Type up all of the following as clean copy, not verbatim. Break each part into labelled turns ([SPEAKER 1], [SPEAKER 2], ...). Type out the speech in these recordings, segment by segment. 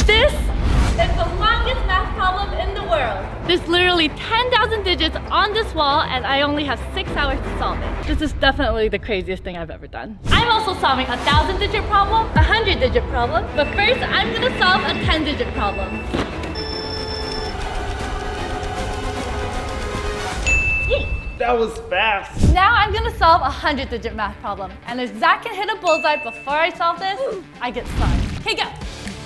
[SPEAKER 1] This is the longest math problem in the world. There's literally 10,000 digits on this wall and I only have 6 hours to solve it. This is definitely the craziest thing I've ever done. I'm also solving a 1,000-digit problem, a 100-digit problem, but first I'm gonna solve a 10-digit problem. Yay!
[SPEAKER 2] That was fast.
[SPEAKER 1] Now I'm gonna solve a 100-digit math problem. And if Zach can hit a bullseye before I solve this, I get slime. Okay, go.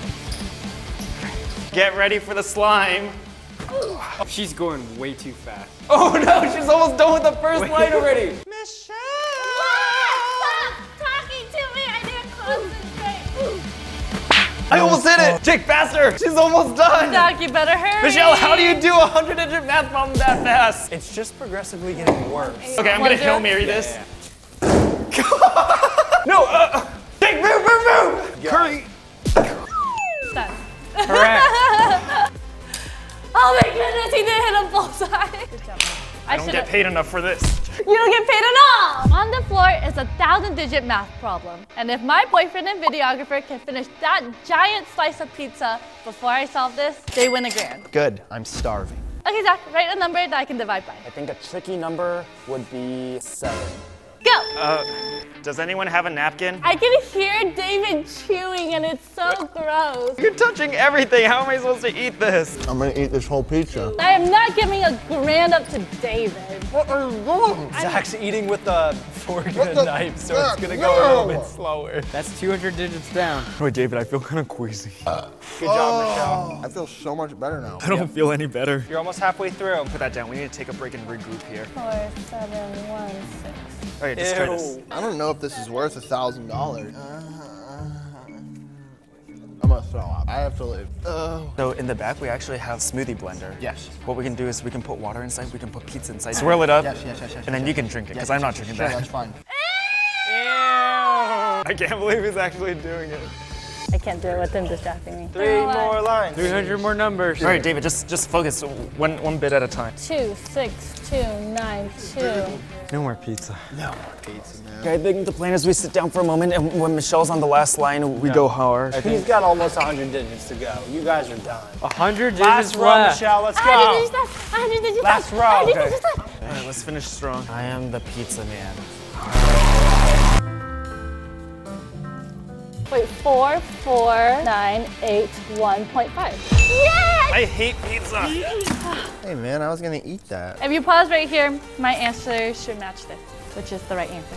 [SPEAKER 2] Get ready for the slime.
[SPEAKER 3] Oh, she's going way too fast.
[SPEAKER 2] Oh no, she's almost done with the first line already.
[SPEAKER 1] Michelle! Stop talking to me! I need to concentrate.
[SPEAKER 2] I almost hit it. Jake, faster. She's almost done.
[SPEAKER 1] Zach, you better hurry.
[SPEAKER 2] Michelle, how do you do a 100-digit math problem that fast?
[SPEAKER 3] It's just progressively getting worse.
[SPEAKER 2] Okay, I'm gonna Hail Mary this. No, Jake, move. Curry.
[SPEAKER 1] Done.
[SPEAKER 3] Correct.
[SPEAKER 1] Oh my goodness, he did hit a bullseye. Good job.
[SPEAKER 2] I don't get paid enough for this.
[SPEAKER 1] You don't get paid at all! On the floor is a 1,000-digit math problem. And if my boyfriend and videographer can finish that giant slice of pizza before I solve this, they win $1,000.
[SPEAKER 4] Good, I'm starving.
[SPEAKER 1] Okay, Zach, write a number that I can divide by.
[SPEAKER 3] I think a tricky number would be 7.
[SPEAKER 1] Go!
[SPEAKER 2] Does anyone have a napkin?
[SPEAKER 1] I can hear David chewing and it's so gross.
[SPEAKER 2] You're touching everything. How am I supposed to eat this?
[SPEAKER 4] I'm gonna eat this whole pizza.
[SPEAKER 1] I am not giving $1,000 up to David.
[SPEAKER 4] What are you doing?
[SPEAKER 3] Zach's eating with a fork and a knife, so it's gonna go a little bit slower. That's 200 digits down.
[SPEAKER 2] Wait, David, I feel kind of queasy.
[SPEAKER 3] Good job, Michelle.
[SPEAKER 4] I feel so much better now.
[SPEAKER 2] I don't feel any better.
[SPEAKER 3] You're almost halfway through.
[SPEAKER 2] Put that down. We need to take a break and regroup here.
[SPEAKER 1] 4, 7, 1, 6.
[SPEAKER 2] Okay, just try this.
[SPEAKER 4] I don't know if this is worth $1,000. I'm gonna throw up. I have to leave.
[SPEAKER 2] So in the back, we actually have smoothie blender.
[SPEAKER 4] Yes.
[SPEAKER 2] What we can do is we can put water inside, we can put pizza inside, swirl it up,
[SPEAKER 4] Yes.
[SPEAKER 2] and then you can drink it, because I'm not drinking
[SPEAKER 4] Sure,
[SPEAKER 2] that.
[SPEAKER 4] that's fine.
[SPEAKER 2] I can't believe he's actually doing it.
[SPEAKER 1] I can't do it with him distracting me.
[SPEAKER 3] 3 more lines. 300 more numbers.
[SPEAKER 2] All right, David, just focus one bit at a time.
[SPEAKER 1] 2, 6, 2, 9, 2.
[SPEAKER 2] No more pizza.
[SPEAKER 4] No more pizza, man.
[SPEAKER 2] Okay, I think the plan is we sit down for a moment, and when Michelle's on the last line, we go hard.
[SPEAKER 3] He's got almost 100 digits to go. You guys are done. 100 digits Last row, Michelle, let's go.
[SPEAKER 1] 100 digits left. 100 digits
[SPEAKER 3] Last
[SPEAKER 1] left.
[SPEAKER 3] row.
[SPEAKER 1] 100 digits left.
[SPEAKER 2] All right, let's finish strong. I am the pizza man.
[SPEAKER 1] Wait, 4, 4, 9, 8, 1.5. Yes!
[SPEAKER 2] I hate pizza.
[SPEAKER 4] Hey, man, I was gonna eat that.
[SPEAKER 1] If you pause right here, my answer should match this, which is the right answer.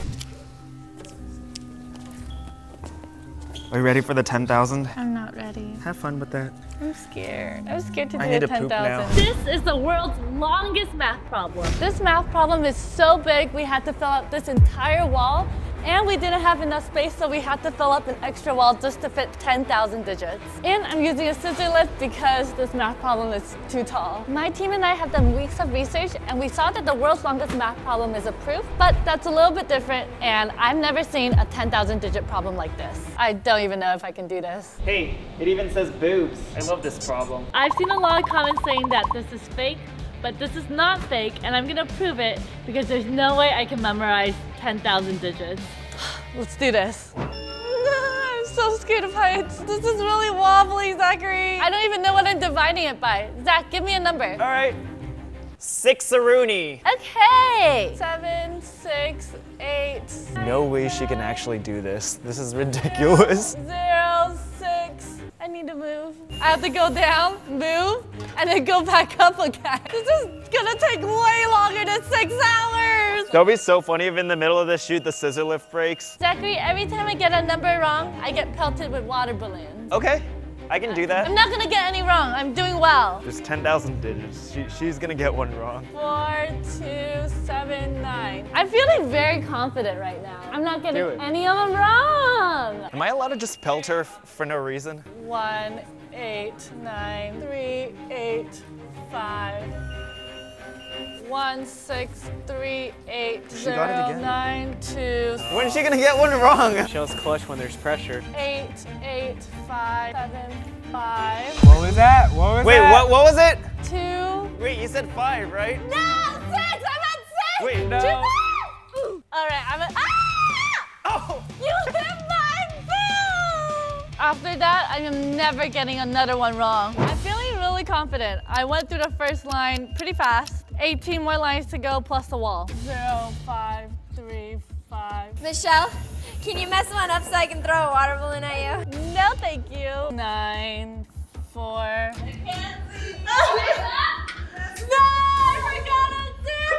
[SPEAKER 2] Are you ready for the 10,000?
[SPEAKER 1] I'm not ready.
[SPEAKER 2] Have fun with that.
[SPEAKER 1] I'm scared. I'm scared to do
[SPEAKER 2] I need
[SPEAKER 1] the
[SPEAKER 2] to poop now.
[SPEAKER 1] 10,000. This is the world's longest math problem. This math problem is so big, we had to fill out this entire wall, and we didn't have enough space, so we had to fill up an extra wall just to fit 10,000 digits. And I'm using a scissor lift because this math problem is too tall. My team and I have done weeks of research, and we saw that the world's longest math problem is a proof, but that's a little bit different, and I've never seen a 10,000 digit problem like this. I don't even know if I can do this.
[SPEAKER 2] Hey, it even says boobs. I love this problem.
[SPEAKER 1] I've seen a lot of comments saying that this is fake, but this is not fake, and I'm gonna prove it because there's no way I can memorize 10,000 digits. Let's do this. I'm so scared of heights. This is really wobbly, Zachary. I don't even know what I'm dividing it by. Zach, give me a number.
[SPEAKER 2] All right. 6-a-rooney.
[SPEAKER 1] Okay. 7, 6, 8.
[SPEAKER 2] No way she can actually do this. This is ridiculous.
[SPEAKER 1] 0, 6. I need to move. I have to go down, move, and then go back up again. This is gonna take way longer than 6 hours.
[SPEAKER 2] That'll be so funny if in the middle of this shoot the scissor lift breaks.
[SPEAKER 1] Zachary, every time I get a number wrong, I get pelted with water balloons.
[SPEAKER 2] Okay, I can do that.
[SPEAKER 1] I'm not gonna get any wrong. I'm doing well.
[SPEAKER 2] There's 10,000 digits. She's gonna get one wrong.
[SPEAKER 1] 4, 2, 7, 9. I'm feeling very confident right now. I'm not getting any of them wrong.
[SPEAKER 2] Am I allowed to just pelt her for no reason?
[SPEAKER 1] 1, 8, 9, 3, 8, 5. 1, 6, 3, 8,
[SPEAKER 2] She got it
[SPEAKER 1] 0,
[SPEAKER 2] again.
[SPEAKER 1] 9, 2,
[SPEAKER 2] When's she gonna get one wrong?
[SPEAKER 3] Michelle's clutch when there's pressure.
[SPEAKER 1] 8, 8, 5, 7, 5.
[SPEAKER 3] What was that? What was
[SPEAKER 2] Wait,
[SPEAKER 3] that?
[SPEAKER 2] what was it?
[SPEAKER 1] 2.
[SPEAKER 2] Wait, you said 5, right?
[SPEAKER 1] No, 6! I'm at 6!
[SPEAKER 2] Wait, no.
[SPEAKER 1] All right, I'm at. Ah!
[SPEAKER 2] Oh!
[SPEAKER 1] You hit my bill! After that, I am never getting another one wrong. I'm feeling really confident. I went through the first line pretty fast. 18 more lines to go plus the wall. 0, 5, 3, 5.
[SPEAKER 5] Michelle, can you mess one up so I can throw a water balloon at you?
[SPEAKER 1] No, thank you. 9, 4. No, I forgot a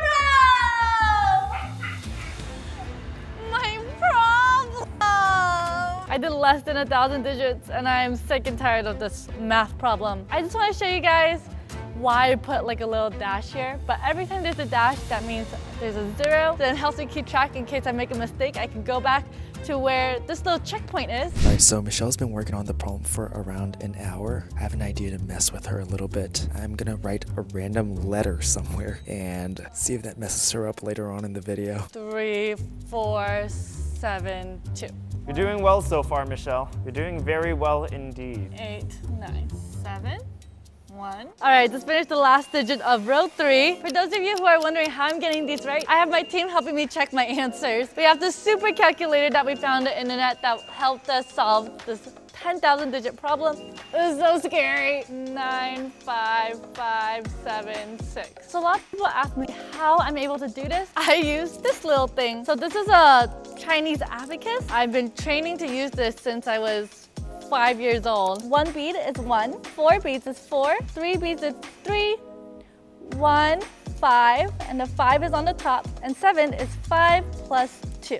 [SPEAKER 1] 0! My problem! I did less than 1,000 digits and I'm sick and tired of this math problem. I just want to show you guys why I put like a little dash here, but every time there's a dash, that means there's a 0. Then it helps me keep track in case I make a mistake. I can go back to where this little checkpoint is.
[SPEAKER 2] All right, so Michelle's been working on the problem for around an hour. I have an idea to mess with her a little bit. I'm gonna write a random letter somewhere and see if that messes her up later on in the video. 3, 4, 7, 2.
[SPEAKER 3] You're doing well so far, Michelle. You're doing very well indeed.
[SPEAKER 1] 8, 9, 7. 1. All right, just finished the last digit of row 3. For those of you who are wondering how I'm getting these right, I have my team helping me check my answers. We have this super calculator that we found on the internet that helped us solve this 10,000 digit problem. It was so scary. 9, 5, 5, 7, 6. So a lot of people ask me how I'm able to do this. I use this little thing. So this is a Chinese abacus. I've been training to use this since I was 5 years old. 1 bead is 1, 4 beads is 4, 3 beads is 3, 1, 5, and the 5 is on the top, and 7 is 5 plus 2.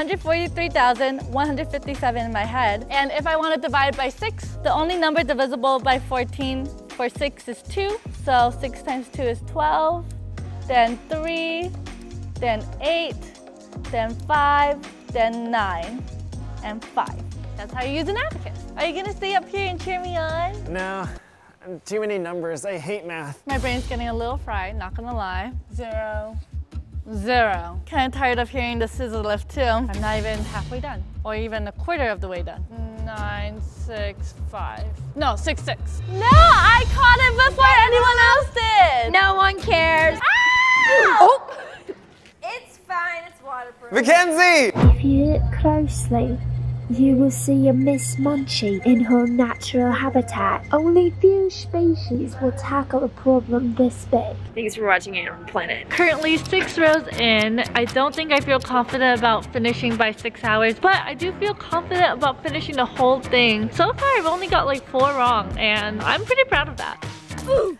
[SPEAKER 1] 143,157 in my head. And if I want to divide by 6, the only number divisible by 14 for 6 is 2. So 6 times 2 is 12, then 3, then 8, then 5, then 9, and 5. That's how you use an abacus. Are you gonna stay up here and cheer me on?
[SPEAKER 2] No, too many numbers. I hate math.
[SPEAKER 1] My brain's getting a little fried, not gonna lie. 0, 0. Kinda tired of hearing the scissor lift too. I'm not even halfway done, or even a quarter of the way done. 9, 6, 5. No, 6, 6. No, I caught it before anyone else did.
[SPEAKER 5] No one cares. Ah!
[SPEAKER 1] Oh.
[SPEAKER 5] It's fine, it's waterproof.
[SPEAKER 2] Mackenzie!
[SPEAKER 6] If you look closely, you will see a Miss Munchie in her natural habitat. Only few species will tackle a problem this big.
[SPEAKER 7] Thanks for watching Animal Planet.
[SPEAKER 1] Currently 6 rows in. I don't think I feel confident about finishing by 6 hours, but I do feel confident about finishing the whole thing. So far I've only got like 4 wrong, and I'm pretty proud of that.
[SPEAKER 5] Ooh.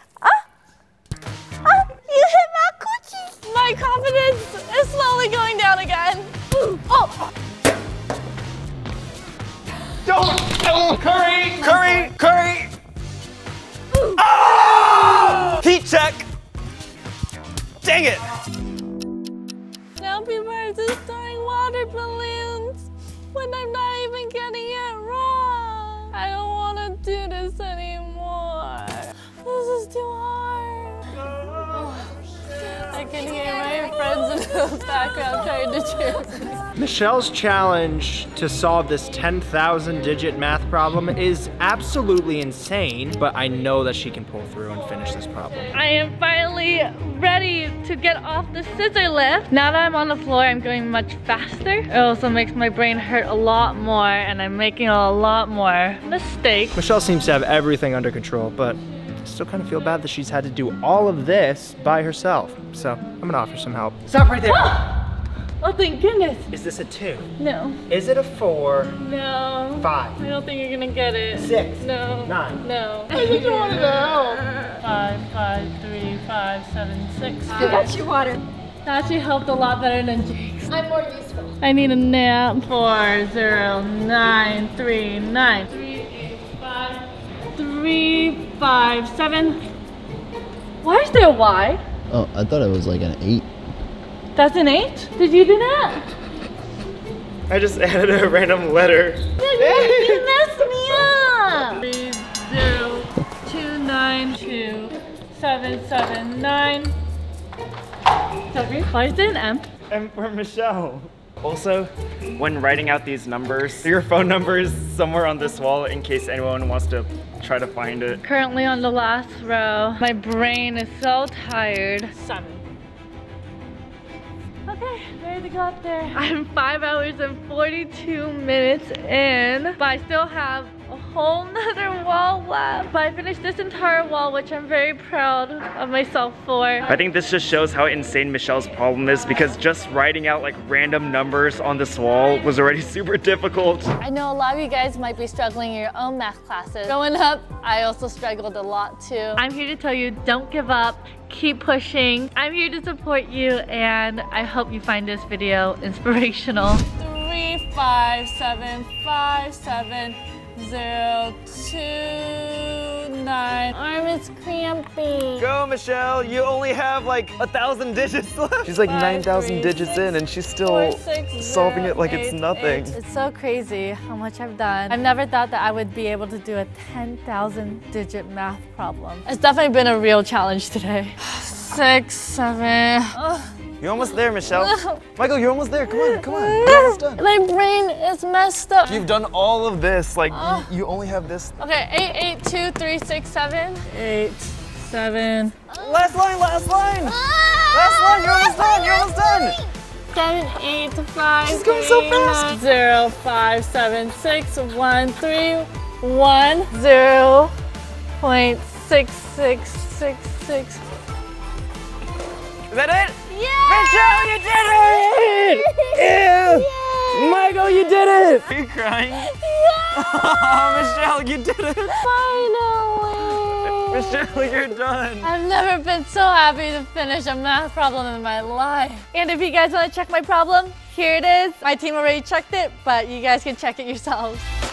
[SPEAKER 5] You hit my coochie.
[SPEAKER 1] My confidence is slowly going down again. Ooh. Oh!
[SPEAKER 3] Don't! Curry! Curry! Curry! Oh! Heat check! Dang it!
[SPEAKER 1] Now people are just throwing water balloons when I'm not even getting it wrong. I don't want to do this anymore. This is too hard. I can hear my friends in the background trying to cheer me.
[SPEAKER 8] Michelle's challenge to solve this 10,000 digit math problem is absolutely insane, but I know that she can pull through and finish this problem.
[SPEAKER 1] I am finally ready to get off the scissor lift. Now that I'm on the floor, I'm going much faster. It also makes my brain hurt a lot more, and I'm making a lot more mistakes.
[SPEAKER 8] Michelle seems to have everything under control, but I still kind of feel bad that she's had to do all of this by herself. So I'm gonna offer some help. Stop right there.
[SPEAKER 1] Oh, thank goodness.
[SPEAKER 8] Is this a 2?
[SPEAKER 1] No.
[SPEAKER 8] Is it a 4?
[SPEAKER 1] No.
[SPEAKER 8] 5?
[SPEAKER 1] I don't think you're gonna get it.
[SPEAKER 8] 6?
[SPEAKER 1] No.
[SPEAKER 8] 9?
[SPEAKER 1] No.
[SPEAKER 8] I just wanted to help.
[SPEAKER 1] 5, 5, 3, 5, 7, 6.
[SPEAKER 5] I got you water.
[SPEAKER 1] That actually helped a lot better than Jake's.
[SPEAKER 5] I'm more useful.
[SPEAKER 1] I need a nap. 4, 0, 9, 3, 9. 3, 8, 5, 3, 5, 7. Why is there a Y?
[SPEAKER 4] Oh, I thought it was like an 8.
[SPEAKER 1] That's an 8? Did you do that?
[SPEAKER 3] I just added a random letter.
[SPEAKER 1] You messed me up! 3, 0, 2, 9, 2, 7, 7, 9. Why is there an M?
[SPEAKER 3] And for Michelle. Also, when writing out these numbers, your phone number is somewhere on this wall in case anyone wants to try to find it.
[SPEAKER 1] Currently on the last row. My brain is so tired. 7. Okay, ready to go up there. I'm 5 hours and 42 minutes in, but I still have a whole nother wall left. But I finished this entire wall, which I'm very proud of myself for.
[SPEAKER 3] I think this just shows how insane Michelle's problem is, because just writing out like random numbers on this wall was already super difficult.
[SPEAKER 1] I know a lot of you guys might be struggling in your own math classes. Growing up, I also struggled a lot too. I'm here to tell you, don't give up, keep pushing. I'm here to support you, and I hope you find this video inspirational. 3, 5, 7, 5, 7, 0, 2, 9. Arm is cramping.
[SPEAKER 3] Go, Michelle, you only have like 1,000 digits left.
[SPEAKER 2] She's like
[SPEAKER 1] 5,
[SPEAKER 2] 9,000
[SPEAKER 1] 3,
[SPEAKER 2] digits
[SPEAKER 1] 6,
[SPEAKER 2] in and she's still
[SPEAKER 1] 4, 6,
[SPEAKER 2] solving
[SPEAKER 1] 0,
[SPEAKER 2] it like
[SPEAKER 1] 8,
[SPEAKER 2] it's nothing.
[SPEAKER 1] 8. It's so crazy how much I've done. I've never thought that I would be able to do a 10,000 digit math problem. It's definitely been a real challenge today. 6, 7.
[SPEAKER 2] You're almost there, Michelle. Michael, you're almost there. Come on, come on. You're almost done.
[SPEAKER 1] My brain is messed up.
[SPEAKER 2] You've done all of this. Like, you only have this.
[SPEAKER 1] Okay, 8, 8, 2, 3, 6, 7. 8, 7.
[SPEAKER 2] Last line, last line. Last line, you're almost done. You're almost done.
[SPEAKER 1] 7, 8, 5,
[SPEAKER 2] She's going so fast.
[SPEAKER 1] 0, 5, 7, 6, 1, 3, 1, 0, 0.6666.
[SPEAKER 3] Is that it?
[SPEAKER 1] Yeah!
[SPEAKER 3] Michelle, you did it!
[SPEAKER 1] Ew!
[SPEAKER 3] Michael, you did it! Are you crying?
[SPEAKER 1] Yeah!
[SPEAKER 3] Oh, Michelle, you did it!
[SPEAKER 1] Finally!
[SPEAKER 3] Michelle, you're done.
[SPEAKER 1] I've never been so happy to finish a math problem in my life. And if you guys want to check my problem, here it is. My team already checked it, but you guys can check it yourselves.